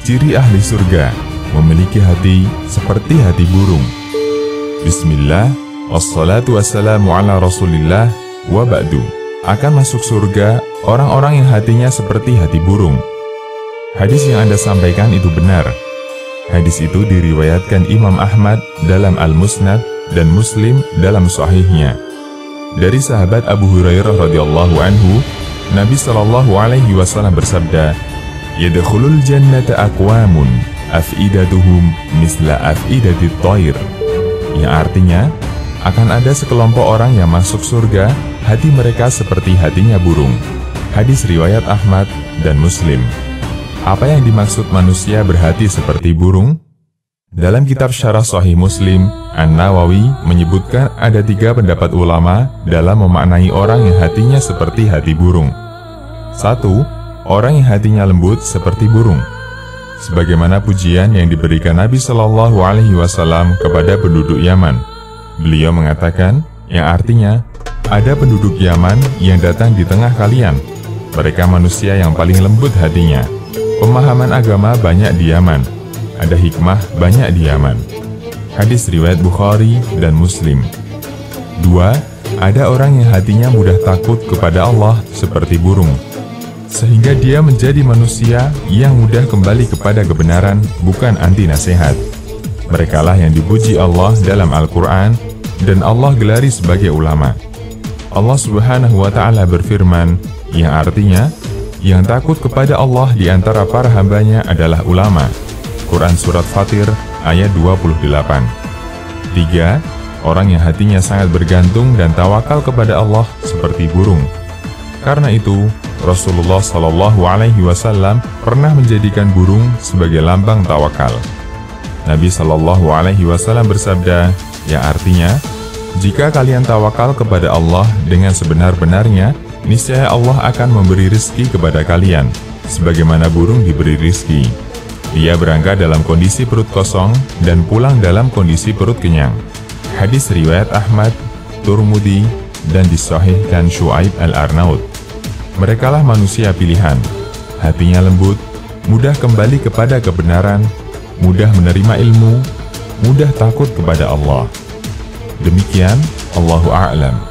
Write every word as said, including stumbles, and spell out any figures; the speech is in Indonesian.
Ciri ahli surga, memiliki hati seperti hati burung. Bismillah, wassalatu wassalamu ala rasulillah, wa ba'du. Akan masuk surga orang-orang yang hatinya seperti hati burung. Hadis yang Anda sampaikan itu benar. Hadis itu diriwayatkan Imam Ahmad dalam Al-Musnad dan Muslim dalam Sahihnya. Dari sahabat Abu Hurairah radhiyallahu anhu, Nabi Shallallahu alaihi wasallam bersabda, "Yadkhulul jannata aqwamun af'idatuhum misla af'idatit thair." Yang artinya, akan ada sekelompok orang yang masuk surga, hati mereka seperti hatinya burung. Hadis riwayat Ahmad dan Muslim. Apa yang dimaksud manusia berhati seperti burung? Dalam kitab Syarah Sahih Muslim, An-Nawawi menyebutkan ada tiga pendapat ulama dalam memaknai orang yang hatinya seperti hati burung. Satu, orang yang hatinya lembut seperti burung. Sebagaimana pujian yang diberikan Nabi Shallallahu alaihi wasallam kepada penduduk Yaman. Beliau mengatakan, yang artinya, ada penduduk Yaman yang datang di tengah kalian. Mereka manusia yang paling lembut hatinya. Pemahaman agama banyak di Yaman. Ada hikmah banyak di Yaman. Hadis riwayat Bukhari dan Muslim. Dua, ada orang yang hatinya mudah takut kepada Allah seperti burung, sehingga dia menjadi manusia yang mudah kembali kepada kebenaran, bukan anti nasihat. Merekalah yang dipuji Allah dalam Al-Quran, dan Allah gelari sebagai ulama. Allah Subhanahu wa Ta'ala berfirman, yang artinya, yang takut kepada Allah di antara para hambanya adalah ulama. Quran Surat Fatir ayat dua puluh delapan. Tiga, orang yang hatinya sangat bergantung dan tawakal kepada Allah seperti burung. Karena itu, Rasulullah Shallallahu alaihi wasallam pernah menjadikan burung sebagai lambang tawakal. Nabi Shallallahu alaihi wasallam bersabda, yang artinya, jika kalian tawakal kepada Allah dengan sebenar-benarnya, niscaya Allah akan memberi rezeki kepada kalian, sebagaimana burung diberi rezeki. Dia berangkat dalam kondisi perut kosong dan pulang dalam kondisi perut kenyang. Hadis riwayat Ahmad, Turmudi, dan disahihkan Syuaib Al-Arnaud. Merekalah manusia pilihan, hatinya lembut, mudah kembali kepada kebenaran, mudah menerima ilmu, mudah takut kepada Allah. Demikian, Allahu a'lam.